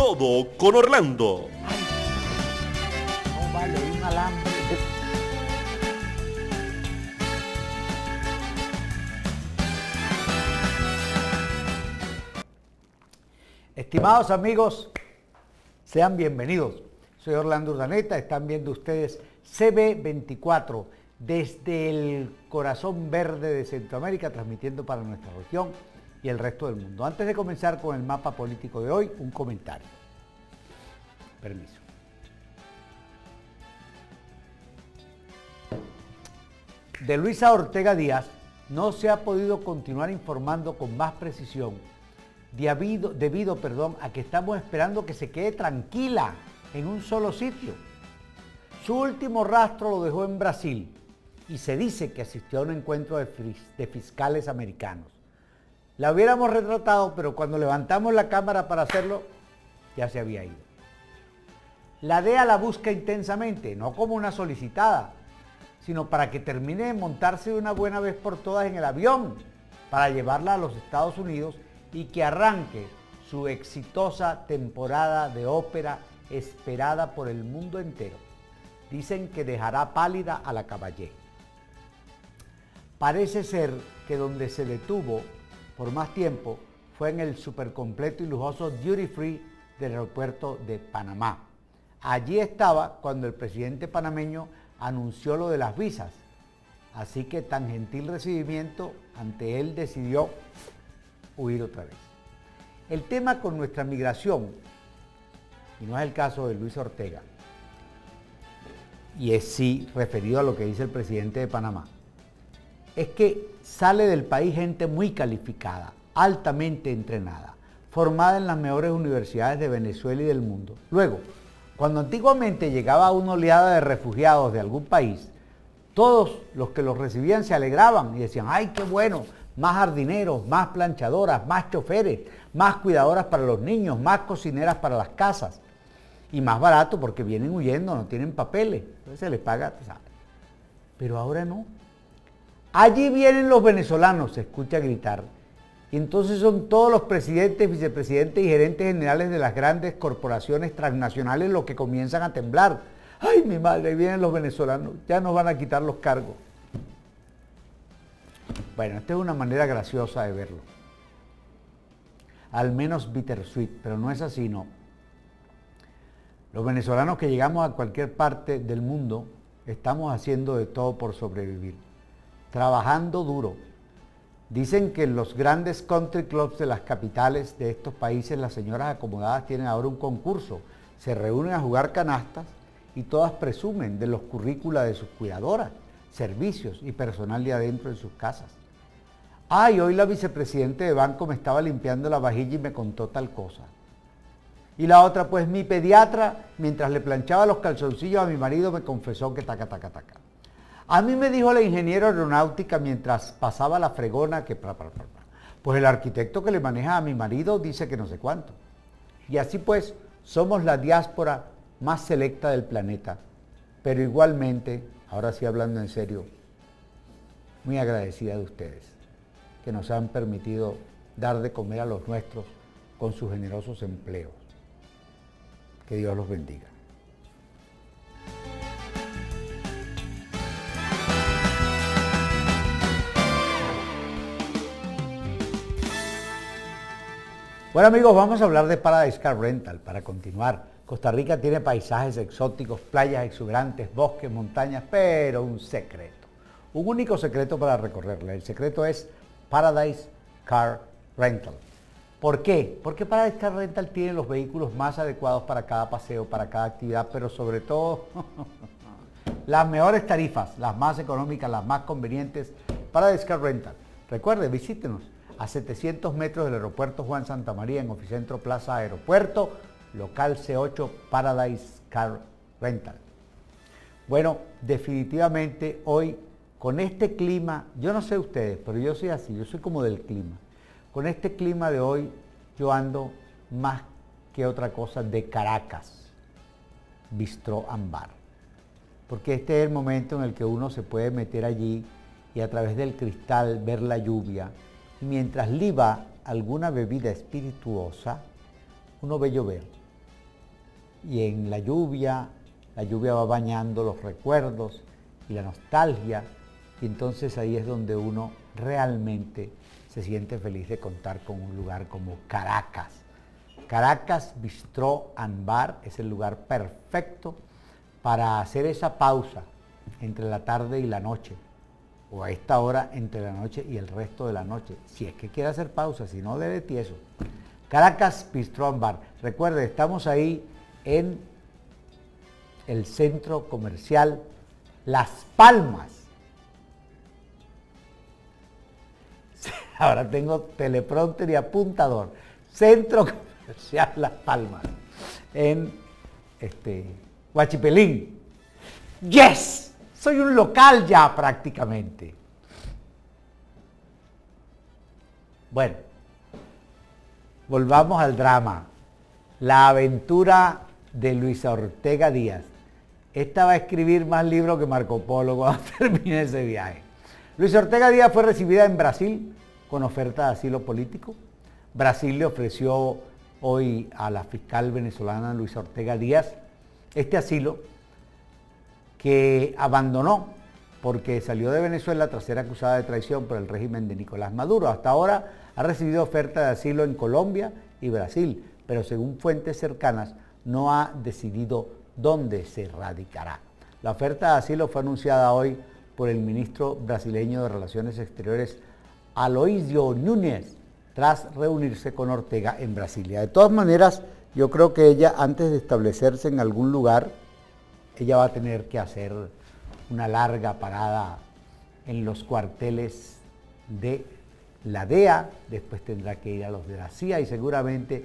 todo con Orlando. No vale, un alambre. Estimados amigos, sean bienvenidos. Soy Orlando Urdaneta, están viendo ustedes CB24 desde el corazón verde de Centroamérica, transmitiendo para nuestra región y el resto del mundo. Antes de comenzar con el mapa político de hoy, un comentario. Permiso. De Luisa Ortega Díaz no se ha podido continuar informando con más precisión debido a que estamos esperando que se quede tranquila en un solo sitio. Su último rastro lo dejó en Brasil y se dice que asistió a un encuentro de fiscales americanos. La hubiéramos retratado, pero cuando levantamos la cámara para hacerlo, ya se había ido. La DEA la busca intensamente, no como una solicitada, sino para que termine de montarse de una buena vez por todas en el avión para llevarla a los Estados Unidos y que arranque su exitosa temporada de ópera esperada por el mundo entero. Dicen que dejará pálida a la Caballé. Parece ser que donde se detuvo por más tiempo fue en el supercompleto y lujoso duty free del aeropuerto de Panamá. Allí estaba cuando el presidente panameño anunció lo de las visas, así que tan gentil recibimiento ante él decidió huir otra vez. El tema con nuestra migración, y no es el caso de Luis Ortega, y es sí referido a lo que dice el presidente de Panamá, es que sale del país gente muy calificada, altamente entrenada, formada en las mejores universidades de Venezuela y del mundo. Luego, cuando antiguamente llegaba una oleada de refugiados de algún país, todos los que los recibían se alegraban y decían, ¡ay, qué bueno! Más jardineros, más planchadoras, más choferes, más cuidadoras para los niños, más cocineras para las casas. Y más barato porque vienen huyendo, no tienen papeles, entonces se les paga, ¿sabes? Pero ahora no. Allí vienen los venezolanos, se escucha gritar. Y entonces son todos los presidentes, vicepresidentes y gerentes generales de las grandes corporaciones transnacionales los que comienzan a temblar. ¡Ay, mi madre! Ahí vienen los venezolanos, ya nos van a quitar los cargos. Bueno, esta es una manera graciosa de verlo. Al menos bittersweet, pero no es así, no. Los venezolanos que llegamos a cualquier parte del mundo estamos haciendo de todo por sobrevivir, trabajando duro. Dicen que en los grandes country clubs de las capitales de estos países las señoras acomodadas tienen ahora un concurso, se reúnen a jugar canastas y todas presumen de los currícula de sus cuidadoras, servicios y personal de adentro en sus casas. Ay, hoy la vicepresidente de banco me estaba limpiando la vajilla y me contó tal cosa. Y la otra, pues mi pediatra, mientras le planchaba los calzoncillos a mi marido, me confesó que taca. A mí me dijo la ingeniera aeronáutica mientras pasaba la fregona que pues el arquitecto que le maneja a mi marido dice que no sé cuánto. Y así pues, somos la diáspora más selecta del planeta, pero igualmente, ahora sí hablando en serio, muy agradecida de ustedes, que nos han permitido dar de comer a los nuestros con sus generosos empleos. Que Dios los bendiga. Bueno amigos, vamos a hablar de Paradise Car Rental para continuar. Costa Rica tiene paisajes exóticos, playas exuberantes, bosques, montañas, pero un secreto. Un único secreto para recorrerla. El secreto es Paradise Car Rental. ¿Por qué? Porque Paradise Car Rental tiene los vehículos más adecuados para cada paseo, para cada actividad, pero sobre todo las mejores tarifas, las más económicas, las más convenientes. Paradise Car Rental. Recuerde, visítenos a 700 metros del aeropuerto Juan Santamaría en Oficentro Plaza Aeropuerto, local C8 Paradise Car Rental. Bueno, definitivamente hoy con este clima, yo no sé ustedes, pero yo soy así, yo soy como del clima. Con este clima de hoy yo ando más que otra cosa de Caracas, Bistró Ambar. Porque este es el momento en el que uno se puede meter allí y a través del cristal ver la lluvia. Y mientras liba alguna bebida espirituosa, uno ve llover. y en la lluvia va bañando los recuerdos y la nostalgia, y entonces ahí es donde uno realmente se siente feliz de contar con un lugar como Caracas. Caracas Bistró and Bar es el lugar perfecto para hacer esa pausa entre la tarde y la noche, o a esta hora entre la noche y el resto de la noche, si es que quiere hacer pausa, si no, debe tieso. Caracas Bistró and Bar. Recuerde, estamos ahí en el centro comercial Las Palmas. Ahora tengo teleprompter y apuntador. Centro comercial Las Palmas, en Huachipelín. ¡Yes! Soy un local ya prácticamente. Bueno, volvamos al drama. La aventura de Luisa Ortega Díaz. Esta va a escribir más libros que Marco Polo cuando termine ese viaje. Luisa Ortega Díaz fue recibida en Brasil con oferta de asilo político. Brasil le ofreció hoy a la fiscal venezolana Luisa Ortega Díaz este asilo, que abandonó porque salió de Venezuela tras ser acusada de traición por el régimen de Nicolás Maduro. Hasta ahora ha recibido oferta de asilo en Colombia y Brasil, pero según fuentes cercanas no ha decidido dónde se radicará. La oferta de asilo fue anunciada hoy por el ministro brasileño de Relaciones Exteriores, Aloysio Núñez, tras reunirse con Ortega en Brasilia. De todas maneras, yo creo que ella, antes de establecerse en algún lugar, ella va a tener que hacer una larga parada en los cuarteles de la DEA, después tendrá que ir a los de la CIA y seguramente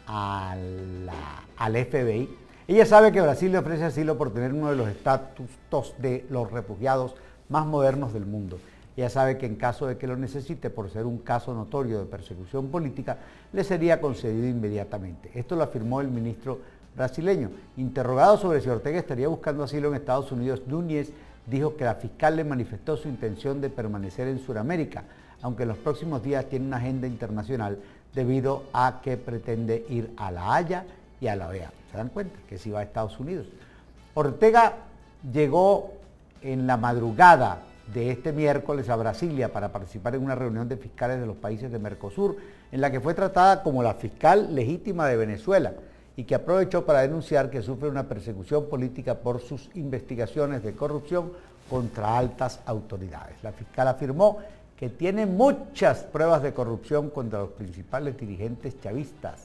al FBI. Ella sabe que Brasil le ofrece asilo por tener uno de los estatutos de los refugiados más modernos del mundo. Ella sabe que en caso de que lo necesite por ser un caso notorio de persecución política, le sería concedido inmediatamente. Esto lo afirmó el ministro brasileño. Interrogado sobre si Ortega estaría buscando asilo en Estados Unidos, Núñez dijo que la fiscal le manifestó su intención de permanecer en Sudamérica, aunque en los próximos días tiene una agenda internacional debido a que pretende ir a La Haya y a la OEA. ¿Se dan cuenta? Que sí va a Estados Unidos. Ortega llegó en la madrugada de este miércoles a Brasilia para participar en una reunión de fiscales de los países de Mercosur, en la que fue tratada como la fiscal legítima de Venezuela y que aprovechó para denunciar que sufre una persecución política por sus investigaciones de corrupción contra altas autoridades. La fiscal afirmó que tiene muchas pruebas de corrupción contra los principales dirigentes chavistas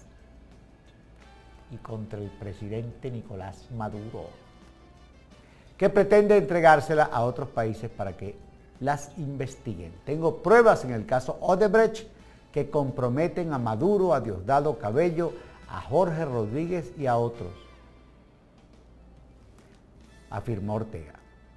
y contra el presidente Nicolás Maduro, que pretende entregársela a otros países para que las investiguen. Tengo pruebas en el caso Odebrecht que comprometen a Maduro, a Diosdado Cabello, a Jorge Rodríguez y a otros, afirmó Ortega.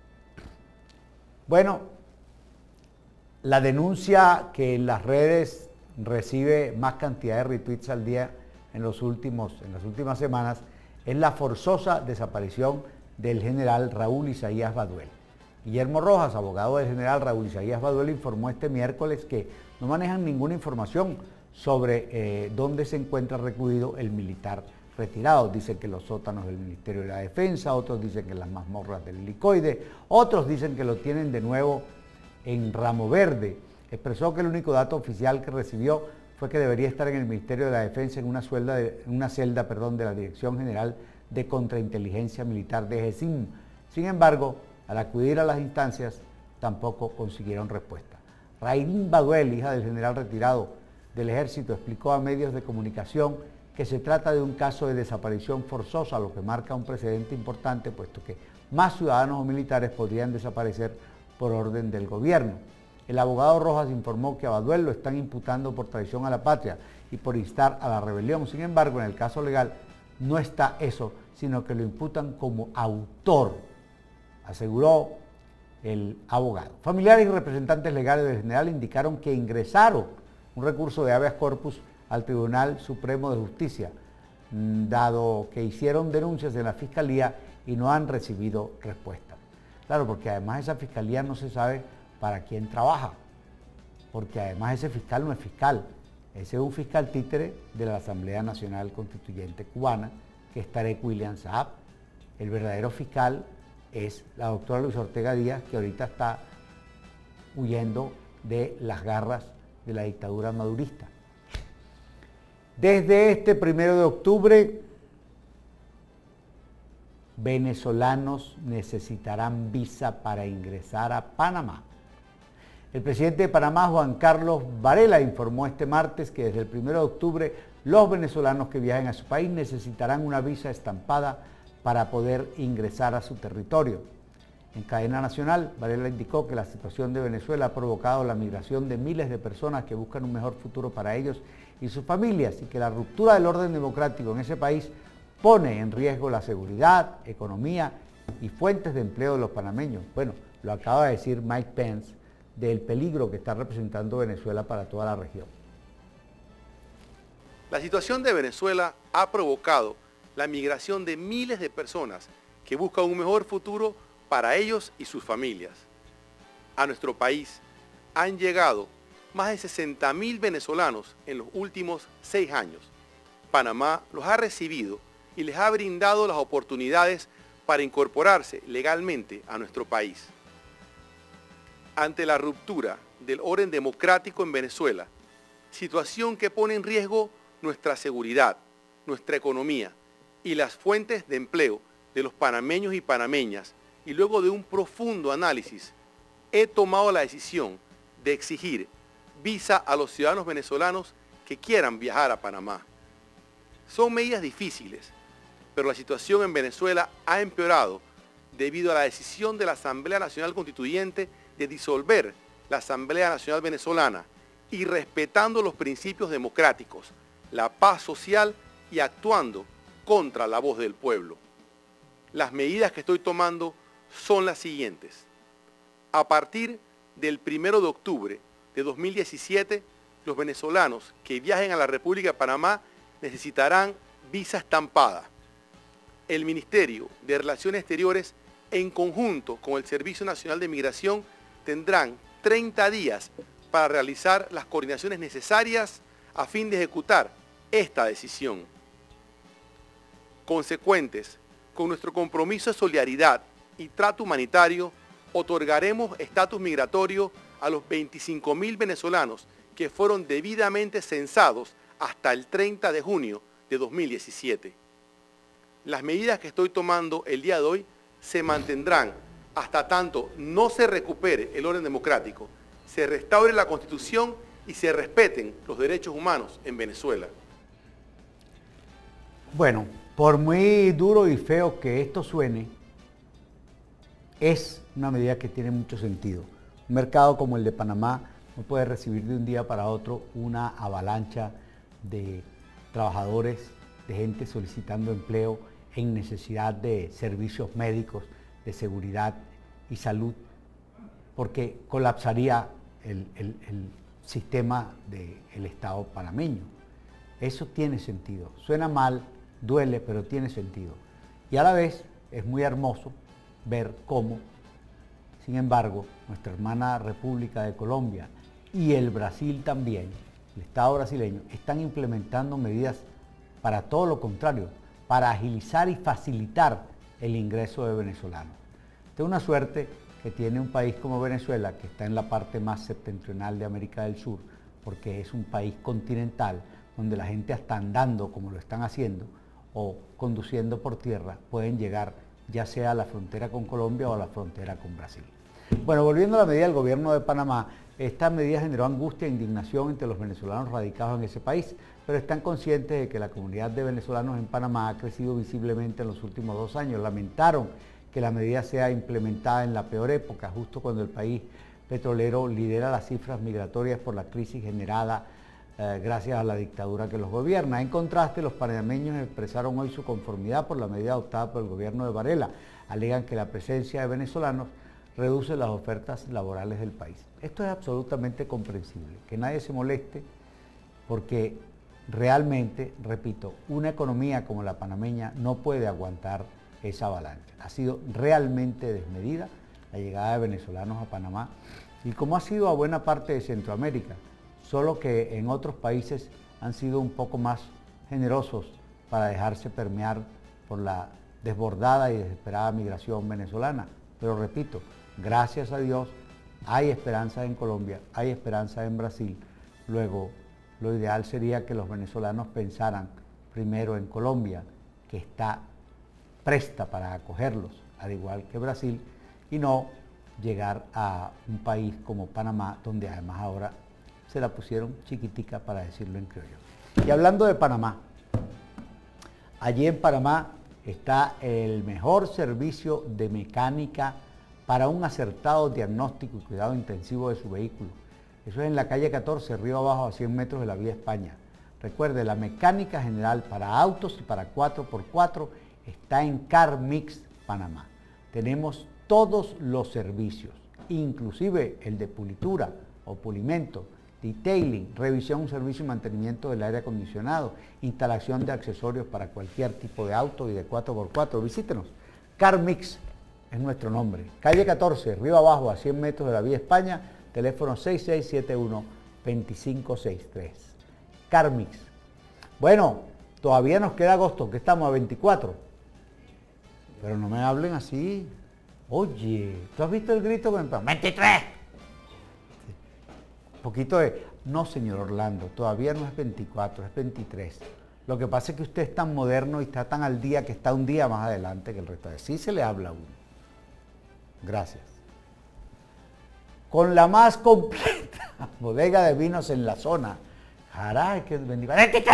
Bueno, la denuncia que en las redes recibe más cantidad de retweets al día en las últimas semanas es la forzosa desaparición del general Raúl Isaías Baduel. Guillermo Rojas, abogado del general Raúl Isaías Baduel, informó este miércoles que no manejan ninguna información sobre dónde se encuentra recluido el militar retirado. Dicen que en los sótanos del Ministerio de la Defensa, otros dicen que en las mazmorras del Helicoide, otros dicen que lo tienen de nuevo en Ramo Verde. Expresó que el único dato oficial que recibió fue que debería estar en el Ministerio de la Defensa en una celda de la Dirección General de Contrainteligencia Militar de GESIM. Sin embargo, al acudir a las instancias, tampoco consiguieron respuesta. Raylin Baduel, hija del general retirado del Ejército, explicó a medios de comunicación que se trata de un caso de desaparición forzosa, lo que marca un precedente importante, puesto que más ciudadanos o militares podrían desaparecer por orden del gobierno. El abogado Rojas informó que a Baduel lo están imputando por traición a la patria y por instar a la rebelión. Sin embargo, en el caso legal no está eso, sino que lo imputan como autor, aseguró el abogado. Familiares y representantes legales del general indicaron que ingresaron un recurso de habeas corpus al Tribunal Supremo de Justicia, dado que hicieron denuncias en la Fiscalía y no han recibido respuesta. Claro, porque además esa Fiscalía no se sabe para quién trabaja, porque además ese fiscal no es fiscal, ese es un fiscal títere de la Asamblea Nacional Constituyente Cubana, que es Tarek William Saab. El verdadero fiscal es la doctora Luisa Ortega Díaz, que ahorita está huyendo de las garras de la dictadura madurista. Desde este 1 de octubre, venezolanos necesitarán visa para ingresar a Panamá. El presidente de Panamá, Juan Carlos Varela, informó este martes que desde el 1 de octubre los venezolanos que viajen a su país necesitarán una visa estampada para poder ingresar a su territorio. En cadena nacional, Varela indicó que la situación de Venezuela ha provocado la migración de miles de personas que buscan un mejor futuro para ellos y sus familias y que la ruptura del orden democrático en ese país pone en riesgo la seguridad, economía y fuentes de empleo de los panameños. Bueno, lo acaba de decir Mike Pence del peligro que está representando Venezuela para toda la región. La situación de Venezuela ha provocado la migración de miles de personas que buscan un mejor futuro para ellos y sus familias. A nuestro país han llegado más de 60.000 venezolanos en los últimos 6 años. Panamá los ha recibido y les ha brindado las oportunidades para incorporarse legalmente a nuestro país. Ante la ruptura del orden democrático en Venezuela, situación que pone en riesgo nuestra seguridad, nuestra economía y las fuentes de empleo de los panameños y panameñas, y luego de un profundo análisis, he tomado la decisión de exigir visa a los ciudadanos venezolanos que quieran viajar a Panamá. Son medidas difíciles, pero la situación en Venezuela ha empeorado debido a la decisión de la Asamblea Nacional Constituyente de disolver la Asamblea Nacional Venezolana y respetando los principios democráticos, la paz social y actuando contra la voz del pueblo. Las medidas que estoy tomando son las siguientes. A partir del 1 de octubre de 2017, los venezolanos que viajen a la República de Panamá necesitarán visa estampada. El Ministerio de Relaciones Exteriores, en conjunto con el Servicio Nacional de Migración, tendrán 30 días para realizar las coordinaciones necesarias a fin de ejecutar esta decisión. Consecuentes con nuestro compromiso de solidaridad y trato humanitario, otorgaremos estatus migratorio a los 25.000 venezolanos que fueron debidamente censados hasta el 30 de junio de 2017. Las medidas que estoy tomando el día de hoy se mantendrán hasta tanto no se recupere el orden democrático, se restaure la Constitución y se respeten los derechos humanos en Venezuela. Bueno, por muy duro y feo que esto suene, es una medida que tiene mucho sentido. Un mercado como el de Panamá no puede recibir de un día para otro una avalancha de trabajadores, de gente solicitando empleo en necesidad de servicios médicos, de seguridad y salud, porque colapsaría el sistema del Estado panameño. Eso tiene sentido. Suena mal, duele, pero tiene sentido. Y a la vez es muy hermoso ver cómo, sin embargo, nuestra hermana República de Colombia y el Brasil también, el Estado brasileño, están implementando medidas para todo lo contrario, para agilizar y facilitar el ingreso de venezolanos. Esta es una suerte que tiene un país como Venezuela, que está en la parte más septentrional de América del Sur, porque es un país continental, donde la gente hasta andando, como lo están haciendo, o conduciendo por tierra, pueden llegar ya sea a la frontera con Colombia o a la frontera con Brasil. Bueno, volviendo a la medida del gobierno de Panamá, esta medida generó angustia e indignación entre los venezolanos radicados en ese país, pero están conscientes de que la comunidad de venezolanos en Panamá ha crecido visiblemente en los últimos 2 años. Lamentaron que la medida sea implementada en la peor época, justo cuando el país petrolero lidera las cifras migratorias por la crisis generada gracias a la dictadura que los gobierna. En contraste, los panameños expresaron hoy su conformidad por la medida adoptada por el gobierno de Varela. Alegan que la presencia de venezolanos reduce las ofertas laborales del país. Esto es absolutamente comprensible, que nadie se moleste, porque realmente, repito, una economía como la panameña no puede aguantar esa avalancha. Ha sido realmente desmedida la llegada de venezolanos a Panamá, y como ha sido a buena parte de Centroamérica, solo que en otros países han sido un poco más generosos para dejarse permear por la desbordada y desesperada migración venezolana. Pero repito, gracias a Dios hay esperanza en Colombia, hay esperanza en Brasil. Luego, lo ideal sería que los venezolanos pensaran primero en Colombia, que está presta para acogerlos, al igual que Brasil, y no llegar a un país como Panamá, donde además ahora se la pusieron chiquitica, para decirlo en criollo. Y hablando de Panamá, allí en Panamá está el mejor servicio de mecánica para un acertado diagnóstico y cuidado intensivo de su vehículo. Eso es en la calle 14, río abajo, a 100 metros de la vía España. Recuerde, la mecánica general para autos y para 4x4 está en CarMix Panamá. Tenemos todos los servicios, inclusive el de pulitura o pulimento, detailing, revisión, servicio y mantenimiento del aire acondicionado, instalación de accesorios para cualquier tipo de auto y de 4x4. Visítenos. CarMix es nuestro nombre. Calle 14, río abajo, a 100 metros de la vía España, teléfono 6671-2563. CarMix. Bueno, todavía nos queda agosto, que estamos a 24. Pero no me hablen así. Oye, ¿tú has visto el grito con el 23? Un poquito de... No, señor Orlando, todavía no es 24, es 23. Lo que pasa es que usted es tan moderno y está tan al día que está un día más adelante que el resto. Sí se le habla a uno. Gracias. Con la más completa bodega de vinos en la zona. Caray, que bendiga. ¡23!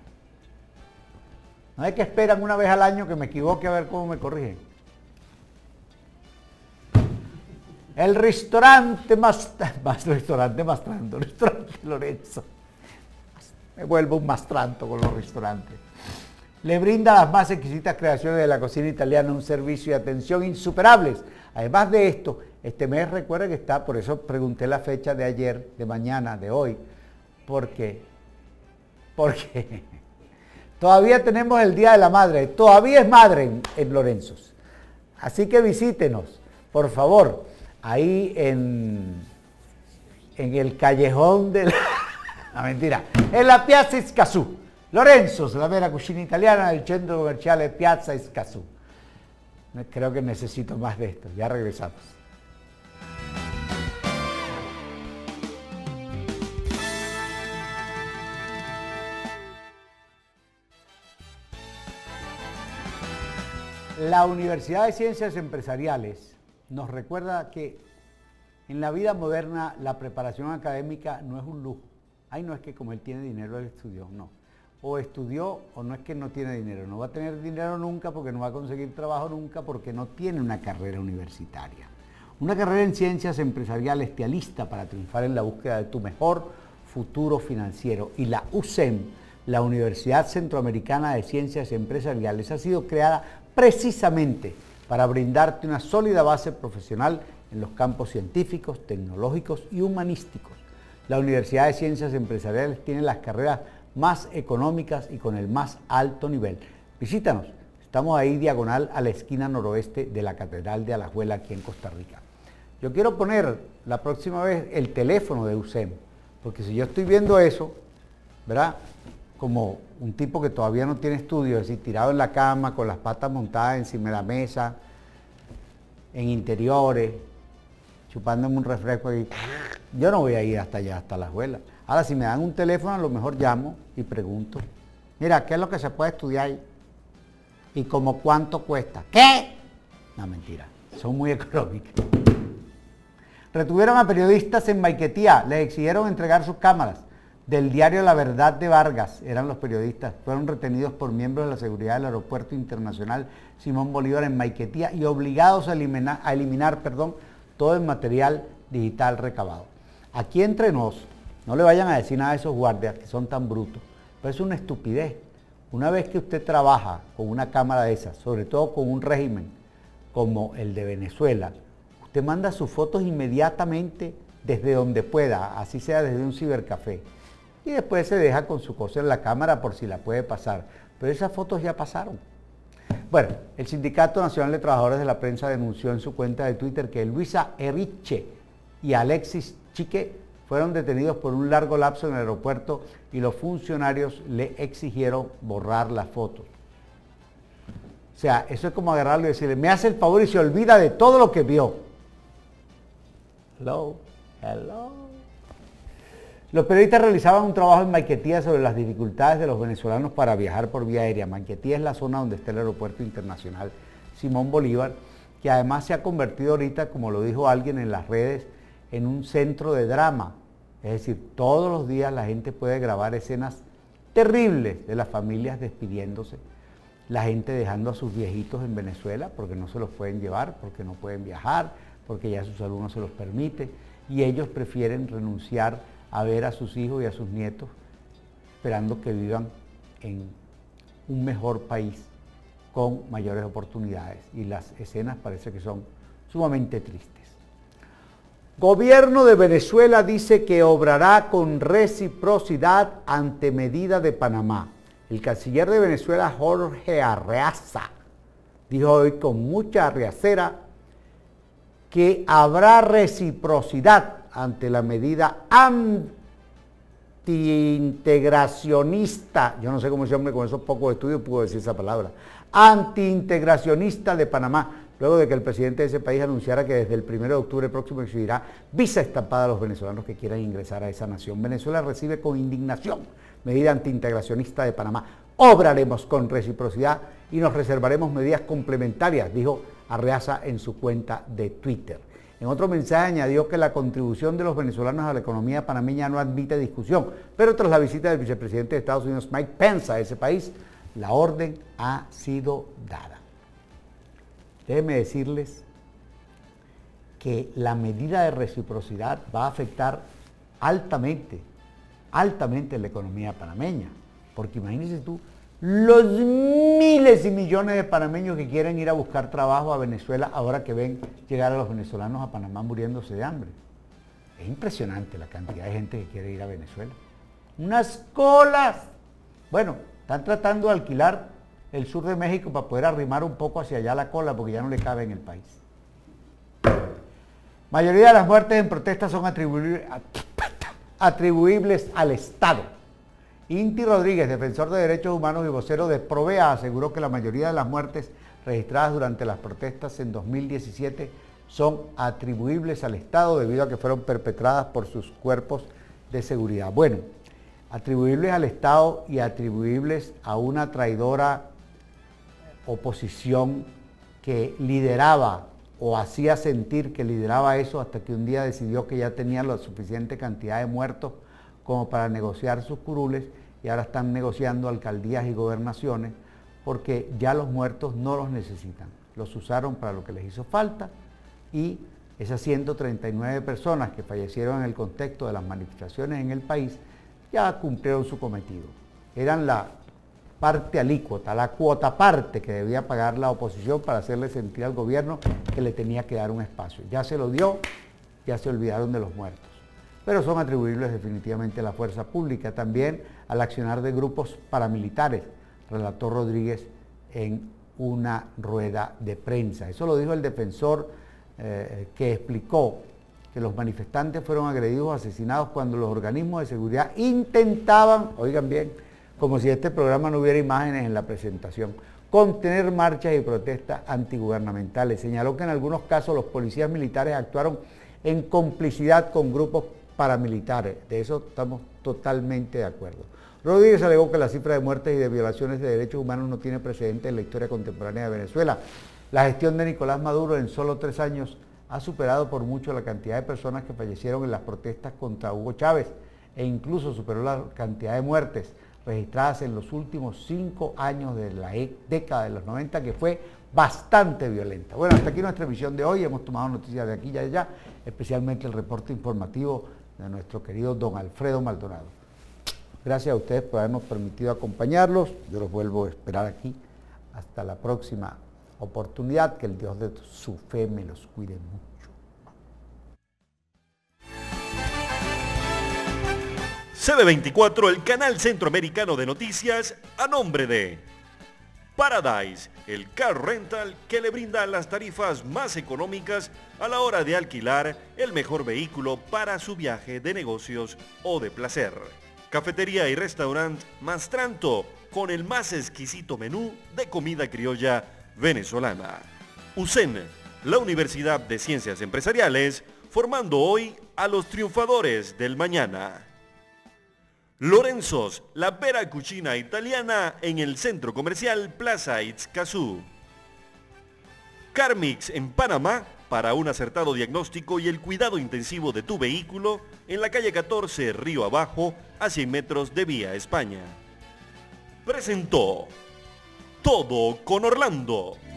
No es que esperan una vez al año que me equivoque a ver cómo me corrigen. El restaurante restaurante Lorenzo. Me vuelvo un mastranto con los restaurantes. Le brinda las más exquisitas creaciones de la cocina italiana, un servicio y atención insuperables. Además de esto, este mes recuerda que está, por eso pregunté la fecha de ayer, de mañana, de hoy, porque todavía tenemos el Día de la Madre, todavía es madre en Lorenzos. Así que visítenos, por favor, ahí en el callejón de la... No, mentira, en la Piazza Escazú. Lorenzos, la vera cucina italiana del centro comercial Piazza Escazú. Creo que necesito más de esto, ya regresamos. La Universidad de Ciencias Empresariales nos recuerda que en la vida moderna la preparación académica no es un lujo. Ay, no es que como él tiene dinero, él estudió, no. O estudió o no es que no tiene dinero. No va a tener dinero nunca porque no va a conseguir trabajo nunca porque no tiene una carrera universitaria. Una carrera en ciencias empresariales te alista para triunfar en la búsqueda de tu mejor futuro financiero. Y la UCEM, la Universidad Centroamericana de Ciencias Empresariales, ha sido creada precisamente para brindarte una sólida base profesional en los campos científicos, tecnológicos y humanísticos. La Universidad de Ciencias Empresariales tiene las carreras más económicas y con el más alto nivel. Visítanos, estamos ahí diagonal a la esquina noroeste de la Catedral de Alajuela, aquí en Costa Rica. Yo quiero poner la próxima vez el teléfono de UCEM, porque si yo estoy viendo eso, ¿verdad? Como un tipo que todavía no tiene estudios, es decir, tirado en la cama, con las patas montadas encima de la mesa, en interiores, chupándome un refresco ahí. Yo no voy a ir hasta allá, hasta Alajuela. Ahora, si me dan un teléfono, a lo mejor llamo y pregunto. Mira, ¿qué es lo que se puede estudiar ahí? ¿Y como cuánto cuesta? ¿Qué? No, mentira, son muy económicas. Retuvieron a periodistas en Maiquetía, les exigieron entregar sus cámaras. Del diario La Verdad de Vargas, eran los periodistas, fueron retenidos por miembros de la seguridad del Aeropuerto Internacional Simón Bolívar en Maiquetía y obligados a eliminar todo el material digital recabado. Aquí entre nos, no le vayan a decir nada a esos guardias que son tan brutos, pero es una estupidez. Una vez que usted trabaja con una cámara de esas, sobre todo con un régimen como el de Venezuela, usted manda sus fotos inmediatamente desde donde pueda, así sea desde un cibercafé. Y después se deja con su cosa en la cámara por si la puede pasar. Pero esas fotos ya pasaron. Bueno, el Sindicato Nacional de Trabajadores de la Prensa denunció en su cuenta de Twitter que Luisa Eriche y Alexis Chique fueron detenidos por un largo lapso en el aeropuerto y los funcionarios le exigieron borrar las fotos. sea, eso es como agarrarlo y decirle, me hace el favor y se olvida de todo lo que vio. Hello, hello. Los periodistas realizaban un trabajo en Maiquetía sobre las dificultades de los venezolanos para viajar por vía aérea. Maiquetía es la zona donde está el aeropuerto internacional Simón Bolívar, que además se ha convertido ahorita, como lo dijo alguien en las redes, en un centro de drama. Es decir, todos los días la gente puede grabar escenas terribles de las familias despidiéndose, la gente dejando a sus viejitos en Venezuela porque no se los pueden llevar, porque no pueden viajar, porque ya su salud no se los permite, y ellos prefieren renunciar a ver a sus hijos y a sus nietos, esperando que vivan en un mejor país con mayores oportunidades. Y las escenas parece que son sumamente tristes. Gobierno de Venezuela dice que obrará con reciprocidad ante medida de Panamá. El canciller de Venezuela, Jorge Arreaza, dijo hoy con mucha arreacera que habrá reciprocidad ante la medida antiintegracionista, yo no sé cómo ese hombre con esos pocos estudios pudo decir esa palabra, antiintegracionista de Panamá, luego de que el presidente de ese país anunciara que desde el 1 de octubre próximo exigirá visa estampada a los venezolanos que quieran ingresar a esa nación. Venezuela recibe con indignación medida antiintegracionista de Panamá. Obraremos con reciprocidad y nos reservaremos medidas complementarias, dijo Arreaza en su cuenta de Twitter. En otro mensaje añadió que la contribución de los venezolanos a la economía panameña no admite discusión, pero tras la visita del vicepresidente de Estados Unidos, Mike Pence, a ese país, la orden ha sido dada. Déjenme decirles que la medida de reciprocidad va a afectar altamente la economía panameña, porque imagínense tú, los miles y millones de panameños que quieren ir a buscar trabajo a Venezuela ahora que ven llegar a los venezolanos a Panamá muriéndose de hambre. Es impresionante la cantidad de gente que quiere ir a Venezuela. Unas colas. Bueno, están tratando de alquilar el sur de México para poder arrimar un poco hacia allá la cola porque ya no le cabe en el país. Mayoría de las muertes en protestas son atribuibles al Estado. Inti Rodríguez, defensor de derechos humanos y vocero de Provea, aseguró que la mayoría de las muertes registradas durante las protestas en 2017 son atribuibles al Estado debido a que fueron perpetradas por sus cuerpos de seguridad. Bueno, atribuibles al Estado y atribuibles a una traidora oposición que lideraba o hacía sentir que lideraba eso hasta que un día decidió que ya tenía la suficiente cantidad de muertos como para negociar sus curules y ahora están negociando alcaldías y gobernaciones porque ya los muertos no los necesitan. Los usaron para lo que les hizo falta y esas 139 personas que fallecieron en el contexto de las manifestaciones en el país ya cumplieron su cometido. Eran la parte alícuota, la cuota parte que debía pagar la oposición para hacerle sentir al gobierno que le tenía que dar un espacio. Ya se lo dio, ya se olvidaron de los muertos. Pero son atribuibles definitivamente a la fuerza pública, también al accionar de grupos paramilitares, relató Rodríguez en una rueda de prensa. Eso lo dijo el defensor que explicó que los manifestantes fueron agredidos o asesinados cuando los organismos de seguridad intentaban, oigan bien, como si este programa no hubiera imágenes en la presentación, contener marchas y protestas antigubernamentales. Señaló que en algunos casos los policías militares actuaron en complicidad con grupos paramilitares. De eso estamos totalmente de acuerdo. Rodríguez alegó que la cifra de muertes y de violaciones de derechos humanos no tiene precedente en la historia contemporánea de Venezuela. La gestión de Nicolás Maduro en solo 3 años ha superado por mucho la cantidad de personas que fallecieron en las protestas contra Hugo Chávez e incluso superó la cantidad de muertes registradas en los últimos 5 años de la década de los 90, que fue bastante violenta. Bueno, hasta aquí nuestra emisión de hoy. Hemos tomado noticias de aquí y allá, especialmente el reporte informativo de nuestro querido don Alfredo Maldonado. Gracias a ustedes por habernos permitido acompañarlos. Yo los vuelvo a esperar aquí hasta la próxima oportunidad. Que el Dios de su fe me los cuide mucho. CB24, el canal centroamericano de noticias, a nombre de Paradise, el car rental que le brinda las tarifas más económicas a la hora de alquilar el mejor vehículo para su viaje de negocios o de placer. Cafetería y restaurante Mastranto, con el más exquisito menú de comida criolla venezolana. UCEN, la Universidad de Ciencias Empresariales, formando hoy a los triunfadores del mañana. Lorenzos, la vera cucina italiana en el centro comercial Plaza Itzcazú. Carmix en Panamá, para un acertado diagnóstico y el cuidado intensivo de tu vehículo, en la calle 14, Río Abajo, a 100 metros de Vía España. Presentó Todo con Orlando.